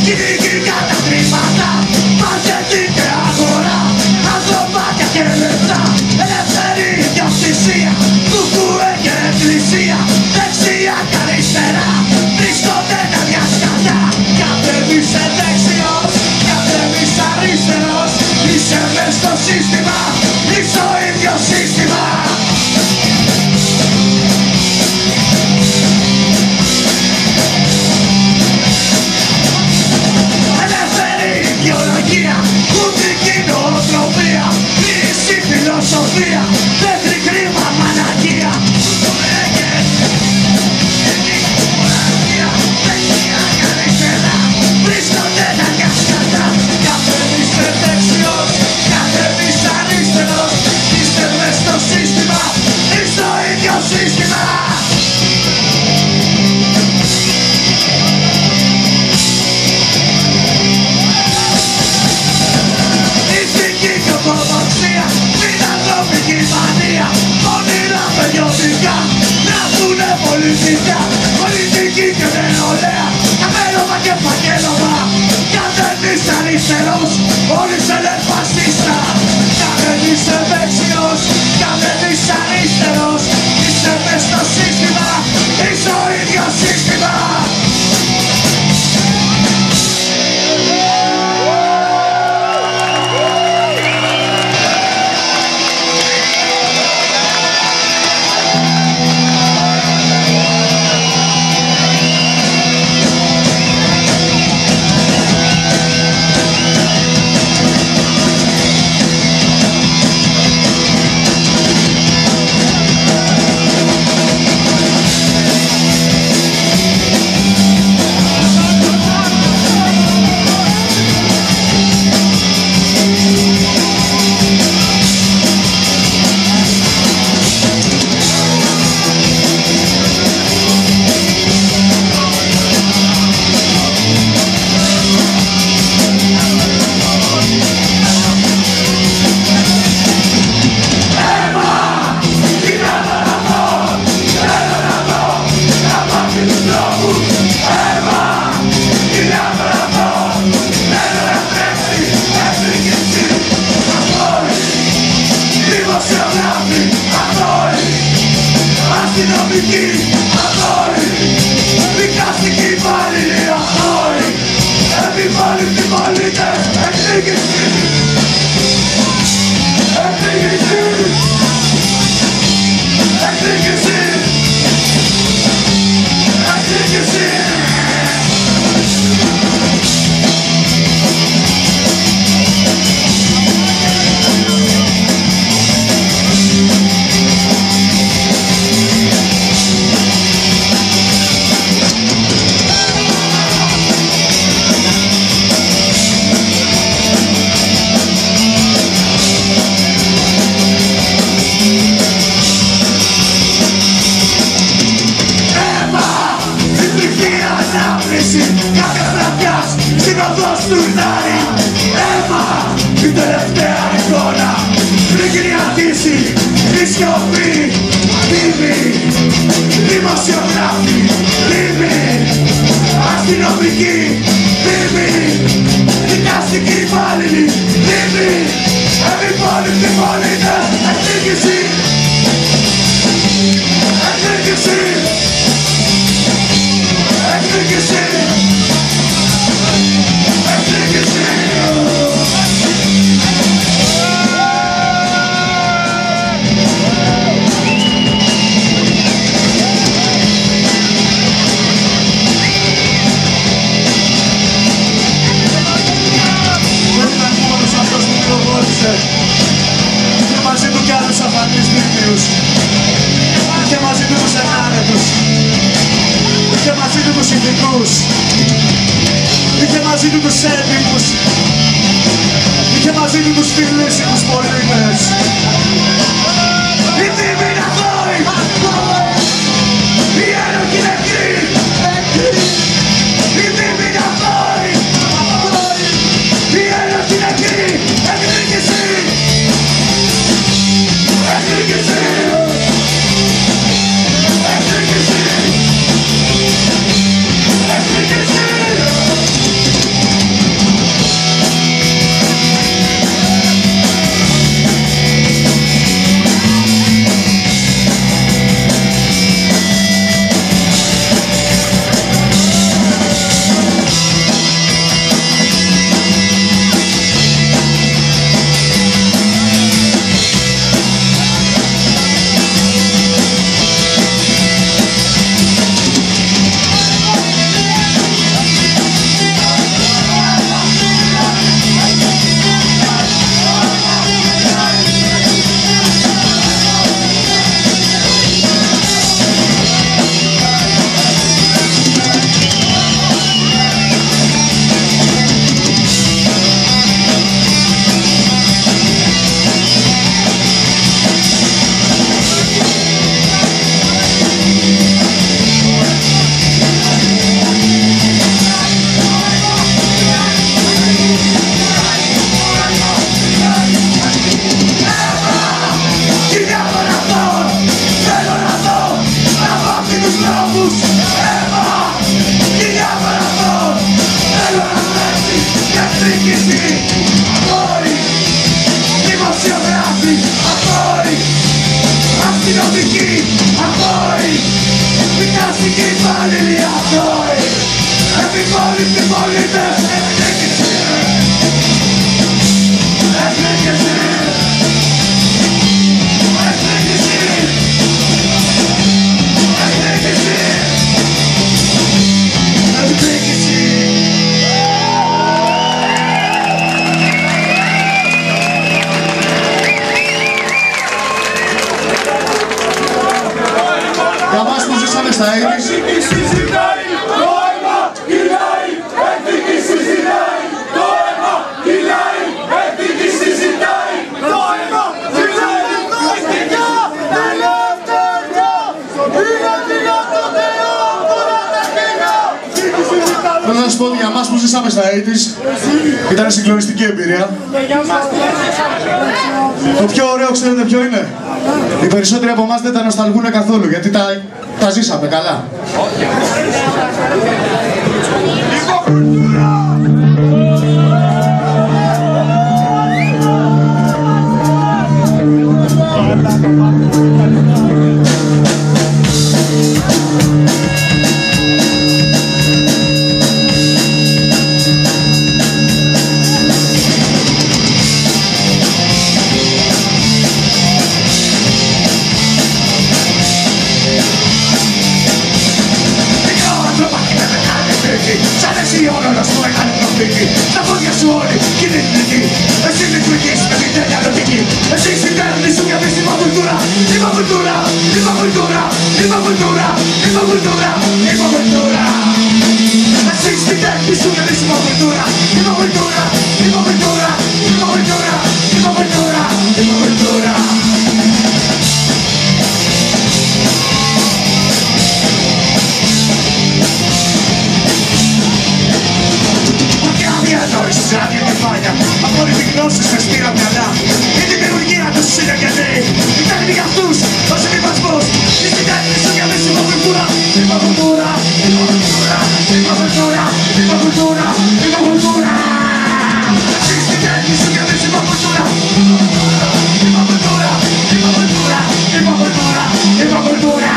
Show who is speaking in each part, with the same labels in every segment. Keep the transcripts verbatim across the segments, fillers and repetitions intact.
Speaker 1: κυνηγή κατά χρήματα, μαζεύει και αγορά, ανθρωπάκια και λεφτά, ελεύθερη ιδιοκτησία, κουκουέ και εκκλησία, δεξιά και αριστερά, βρίσκονται τα διασκατά. Κατέβεις είσαι δεξιός, κατέβεις αριστερός, είσαι μες στο σύστημα, είσαι ο ίδιο σύστημα. Ελεύθερη ιδεολογία, κουτική νοοτροπία, χρήση φιλοσοφία, πέτρι κρίμα μανακία. Βρίσκονται τα διασκατά. Κατέβεις είσαι δεξιός, κατέβεις αριστερός, είστε μες στο σύστημα, είσαι το ίδιο σύστημα. Ηθική και ορθοδοξία, φιλανθρωπική μανία, όνειρα παιδιωτικά, να πούνε πολιτικά, πολιτική και νεολαία, καμέλωμα και φακέλωμα. Κι αν δεν είσαι αριστερός, όλοι σε λένε φασίστα. Κι αν δεν είσαι δεξιός, κι αν δεν είσαι αριστερός, είσαι μες στο σύστημα, είσαι ο ίδιο σύστημα. Αστυνομική, αθώοι, δικαστική υπάλληλοι, αθώοι, επιβάλλοντες πολίτες, εκδίκηση, εκδίκηση, εκδίκηση, εκδίκηση. Κάθε βραδιάς στην οδός του Ινάρη. Αίμα, η τελευταία εικόνα, πριν κυριαρχήσει η σιωπή. Λίμνη, δημοσιογράφοι, λίμνη, αστυνομικοί, λίμνη, δικαστικοί υπάλληλοι, λίμνη, επιβάλλοντες πολίτες, εκδίκηση, εκδίκηση, εκδίκηση, εκδίκηση. Δεν ήταν μόνος αυτός που προβόλησε. Είχε μαζί του κι άλλους αφανείς δίκαιους. Είχε μαζί του τους ενάνετους. Είχε μαζί του τους ηθικούς. Είχε μαζί του τους έντυπους. Είχε μαζί του τους φιλήσιμους πολίτες. Η τιμή είναι αθώοι. Οι ένοχοι νεκροί. Η τιμή είναι αθώοι. Οι ένοχοι νεκροί. Εκδίκηση. Εκδίκηση. Εκδίκηση. Εκδίκηση. τους αίμα, κοιλιά μαραθών. Θέλω να βρέσει και εκδίκηση. Αγόρι, δημοσιογράφοι, αγόρι, αστυνομικοί, αγόρι, δικαστικοί υπάλληλοι, αγόρι, επιβόλητοι πολίτες, εκδίκηση. Εκδίκηση.
Speaker 2: Για μας που ζήσαμε στα ογδόντα. Θέλω να σου πω ότι για μας που ζήσαμε στα ογδόντα ήταν συγκλονιστική εμπειρία. Το πιο ωραίο ξέρετε ποιο είναι? Οι περισσότεροι από εμάς δεν τα νοσταλγούν καθόλου, γιατί τα, τα ζήσαμε καλά.
Speaker 1: Σαν εσύ όνορος που έκανε προφήτη. Στα πόδια σου όλοι κι είναι εθνική. Εσύ λειτουργείς με την τέλεια λογική. Εσύ συντέρνεις σου για τη υποβουλτούρα. Υποβουλτούρα, υποβουλτούρα, υποβουλτούρα, υποβουλτούρα, υποβουλτούρα. Εσύ συντέρνεις σου για τη υποβουλτούρα. Υποβουλτούρα, υποβουλτούρα, υποβουλτούρα, υποβουλτούρα, υποβουλτούρα. Διανόησες άδεια κεφάλια, απόλυτη γνώση σε στήρα μυαλά. Η δημιουργία τους είναι γιατροί, η τέχνη για αυτούς ο συμβιβασμός. Η συντέχνη σου για τη υποβουλτούρα. Υποβουλτούρα, υποβουλτούρα, υποβουλτούρα, υποβουλτούρα, υποβουλτούρα. Εσύ συντέχνη σου για τη υποβουλτούρα. Υποβουλτούρα, υποβουλτούρα, υποβουλτούρα, υποβουλτούρα.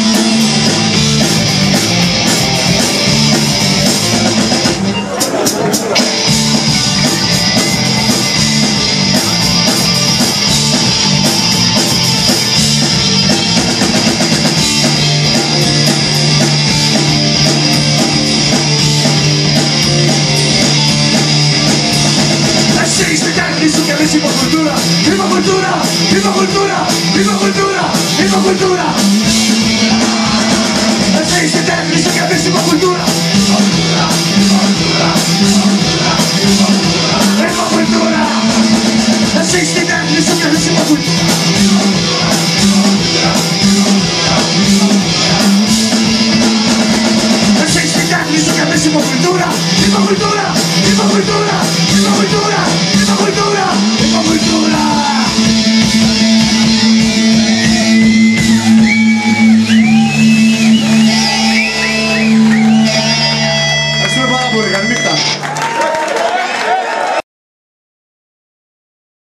Speaker 1: Υποβουλτούρα, υποβουλτούρα, υποβουλτούρα, υποβουλτούρα, υποβουλτούρα. Εσύ είσαι τέχνη σου και εμείς υποβουλτούρα. Υποβουλτούρα, υποβουλτούρα, υποβουλτούρα, υποβουλτούρα, υποβουλτούρα. Εσύ είσαι τέχνη σου και εμείς υποβουλτούρα. Υποβουλτούρα, υποβουλτούρα, υποβουλτούρα, υποβουλτούρα. Εσύ είσαι τέχνη σου και εμείς υποβουλτούρα. Υποβουλτούρα, υποβουλτούρα, υποβουλτούρα, υποβουλτούρα, υποβουλτούρα.
Speaker 2: Ευχαριστούμε πάρα πολύ, καλή νύχτα.